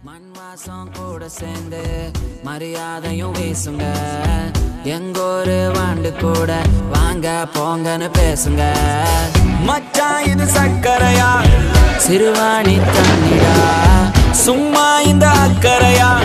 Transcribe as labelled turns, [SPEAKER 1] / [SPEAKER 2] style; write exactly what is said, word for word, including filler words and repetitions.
[SPEAKER 1] மண் வாசம் கூட சேர்ந்து மரியாதையும் வீசுங்க. எங்கொரு வாண்டு கூட வாங்க போங்கன்னு பேசுங்க. மச்சான் இது சக்கரையா சிறுவாணி தண்ணிடா, சும்மா இந்த அக்கறையா